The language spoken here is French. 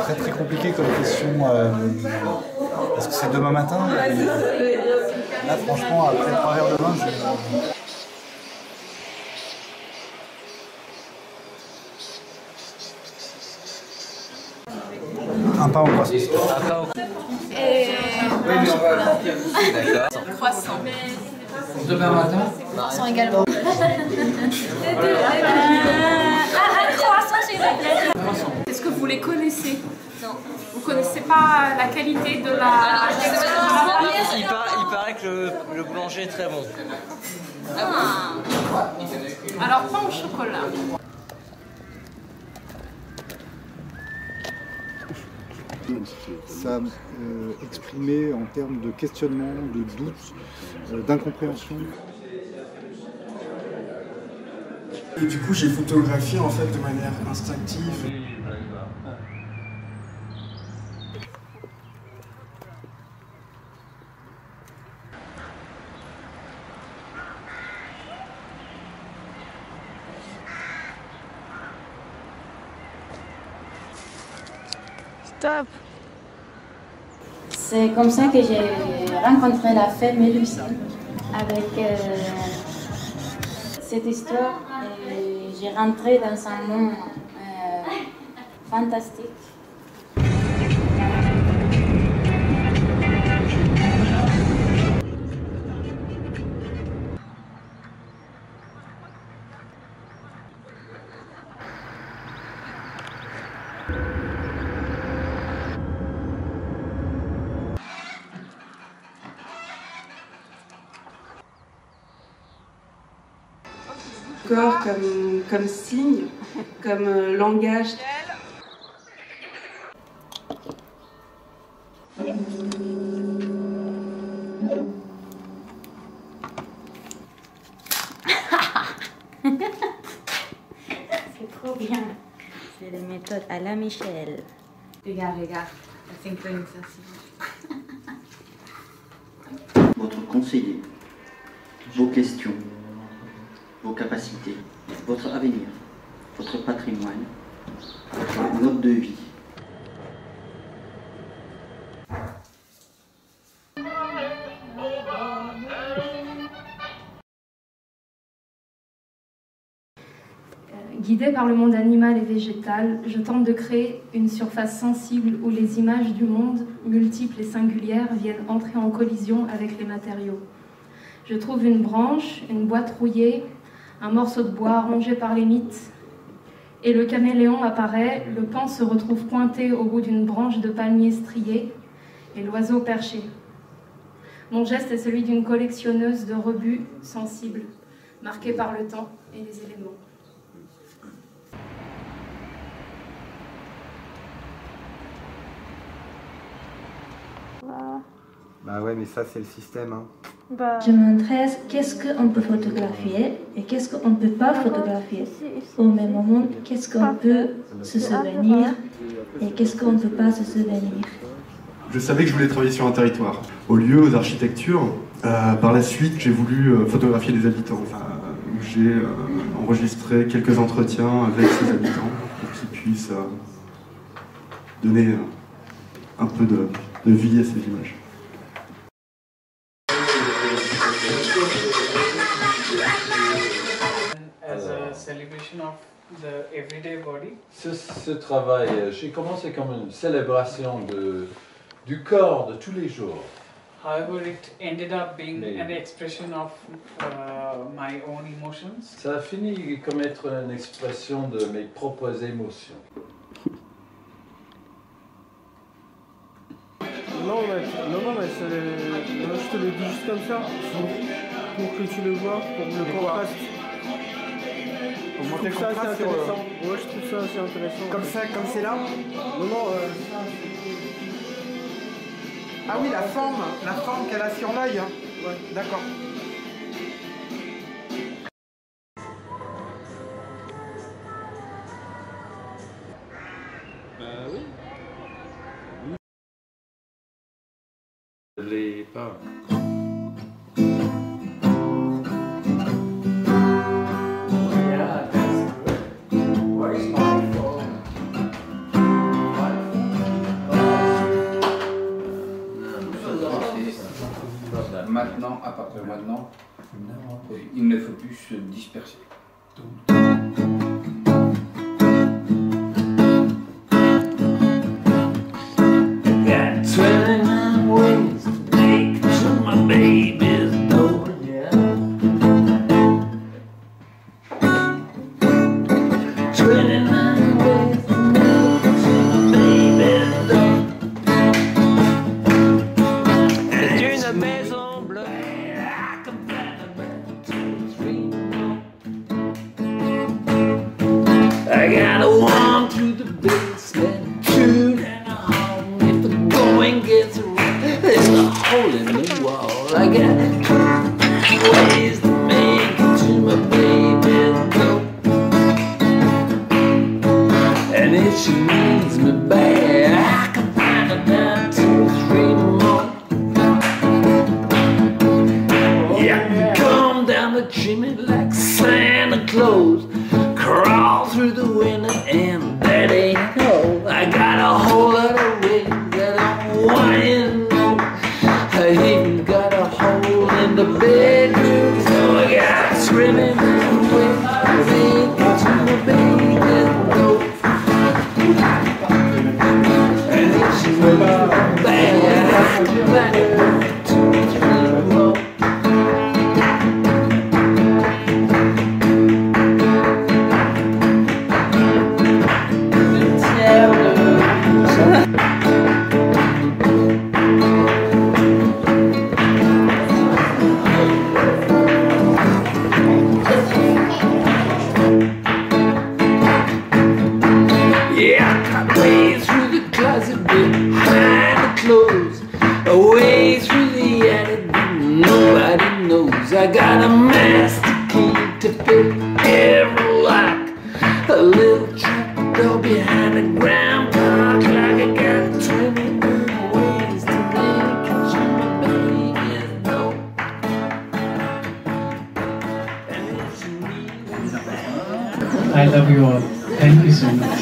très très compliqué comme question parce que c'est demain matin. Là, franchement, après 3 verres de vin, un pain au croissant. Un pain au D'accord. Croissant. demain matin. Croissant également. Croissant, s'il vous plaît. Est-ce que vous les connaissez? Non. Vous connaissez pas la qualité de la... Il paraît que le boulanger est très bon. Ah. Alors, pain au chocolat. Ça exprimé en termes de questionnement, de doute, d'incompréhension. Et du coup, j'ai photographié en fait de manière instinctive. Stop. C'est comme ça que j'ai rencontré la fée Mélusine. Avec cette histoire, j'ai rentré dans un monde fantastique. Corps comme signe, comme langage. C'est trop bien. C'est les méthodes à la Michel. Regarde, la synchronisation. Votre conseiller, vos questions, vos capacités, votre avenir, votre patrimoine, votre mode de vie. Guidée par le monde animal et végétal, je tente de créer une surface sensible où les images du monde, multiples et singulières, viennent entrer en collision avec les matériaux. Je trouve une branche, une boîte rouillée, un morceau de bois rongé par les mites, et le caméléon apparaît, le paon se retrouve pointé au bout d'une branche de palmier strié, et l'oiseau perché. Mon geste est celui d'une collectionneuse de rebuts sensibles, marqués par le temps et les éléments. Bah ouais, mais ça c'est le système. Hein. Je m'intéresse qu'est-ce qu'on peut photographier et qu'est-ce qu'on ne peut pas photographier. Au même moment, qu'est-ce qu'on peut se souvenir et qu'est-ce qu'on ne peut pas se souvenir. Je savais que je voulais travailler sur un territoire. Aux lieux, aux architectures, par la suite, j'ai voulu photographier les habitants. J'ai enregistré quelques entretiens avec ces habitants pour qu'ils puissent donner un peu de vie à ces images. As a celebration of the everyday body. Ce travail, j'ai commencé comme une célébration du corps de tous les jours. However, it ended up being an expression of my own emotions. Ça a fini comme être une expression de mes propres émotions. Non, mec, je te le dis juste comme ça, pour que tu le vois, pour le contraste. Pour monter le contraste, c'est intéressant. Ouais, je trouve ça assez intéressant. Comme ça, comme c'est là? Non, Ah oui, la forme qu'elle a sur l'œil. Ouais. D'accord. Oui. Je l'ai pas. Yeah, that's good. What is my phone? maintenant, à partir de maintenant, il ne faut plus se disperser. I got a one through the basement, two down the hall. If the going gets rough, there's a hole in the wall. I got ways to make it to my baby's door. And if she needs me bad, I can find her down 2 or 3 more. Yeah, I can come down the chimney like Santa Claus, crawl through the window, and that ain't all. I got a whole lot of ways that I want you to know. I even got a hole in the bedroom, so I got swimming away to my baby's door. And if she moves bad, I can find her 2 or 3 more. Yeah, I got way through the closet behind the clothes, away through the attic nobody knows. I got a master key to fit every lock, a little trap door behind the ground park clock. I got 20 ways to make it to my baby's door. And if she needs me back, I love you all. Thank you so much.